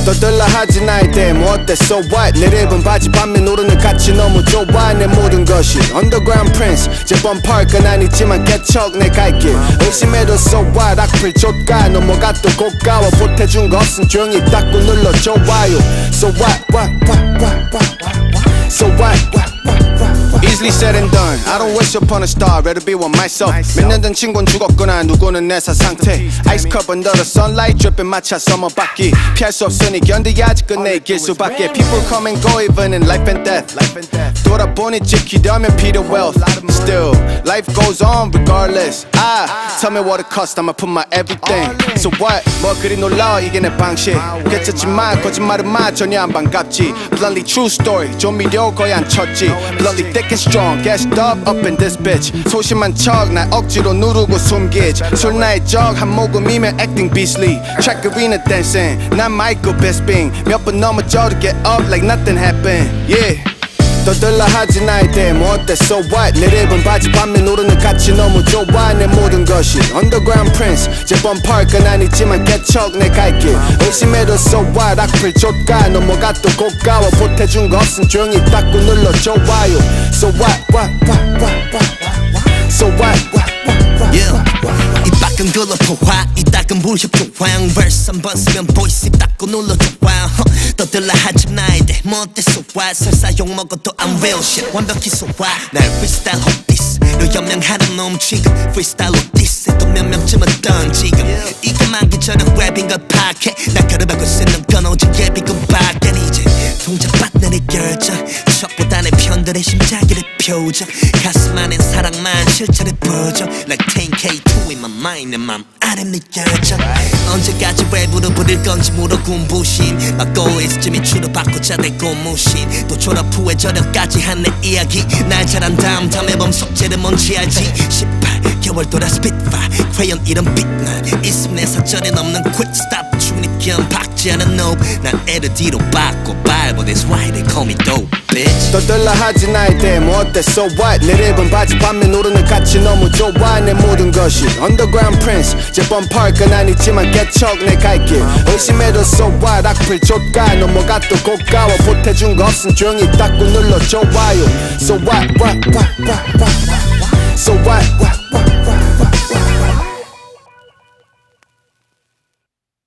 떠들라 하지 나에 대해 뭐 어때 so what 내 랩은 바지 반면 오르는 가치 너무 좋아 내 모든 것이 Underground Prince 재범 파크는 아니지만 개척 내 갈 길 의심해도 so what 악플 족가 넘어가 또 고가워 보태준 거 없음 조용히 닫고 눌러 좋아요 so what so what Easily said and done I don't wish upon a star rather be one myself 몇 년 전 친구는 죽었구나 누구는 내 사상태 Ice cup under the sunlight dripping 마차 서머바퀴 피할 수 없으니 견뎌야지 끝내 이길 수밖에 People come and go even in life and death 돌아보니 지키려면 필요 wealth Still life goes on regardless Tell me what it cost I'ma put my everything So what 뭐 그리 놀라 이게 내 방식 괜찮지만 거짓말은 마 전혀 안 반갑지 Bluntly true story 조미료 거의 안 쳤지 Bluntly thick and strong gassed up in this bitch 소심한 척 날 억지로 누르고 숨기지 술 나의 적 한 모금이면 acting beastly track arena dancing 난 Michael Bisping 몇 번 넘어져 to get up like nothing happened yeah 떠들라 하지 나에 대해 뭐 어때 so what 내 랩은 바지 반면 오르는 가치 너무 좋아 내 모든 것이 Underground Prince 재범 파크는 아니지만 개척 내 갈 길 의심해도 so what 악플 족가 넘어가 또 고가워 보태준 거 없음 조용히 닫고 눌러 좋아요 so what so what yeah. 이 밖은 글러포화 이 닦은 부셔 표황 verse 한번 쓰면 보이스 닦고 눌러 좋아 떠들라 하지 나에 대해 뭐 어때 so what 설사 욕먹어도 I'm real shit 완벽히 so what 날 freestyle 헛디스 너 연명하는 놈 지금 freestyle로 디스 또 몇 명쯤은 던 지금 이거 만기 전에 랩인가 파괴 나 가르바고 쓰는 건 오직 예비군밖에 이제 동작받는 내 결정 척보다 내 편들의 심장이를 표정 가슴 안엔 사랑만 실체를 보정 like 10K2 in my mind 내 맘 안에 내 열정 언제까지 랩으로 부릴 건지 물어 군부심 막고 있을쯤이 주로받고자 될 고무신 또 졸업 후에 저녁까지 한 내 이야기 날 잘한 다음 앨범 속죄는 뭔지 알지 18개월 돌아 spitfire Creyon 이런 빛난 있음 내 사전엔 없는 quick stop 중립견 박지 않은 nope 난 애를 뒤로 받고 밟아 That's why they call me dope bitch 떠들라 하지 나에 대해 뭐 어때 so what 내 랩은 바지 반면 오르는 가치 너무 좋아 내 모든 것이 Underground Prince 재범 파크는 아니지만 개척 내 갈 길 의심해도 so what 악플 족가 넘어가 또 고가워 보태준 거 없음 조용히 닫고 눌러 좋아요 so what so what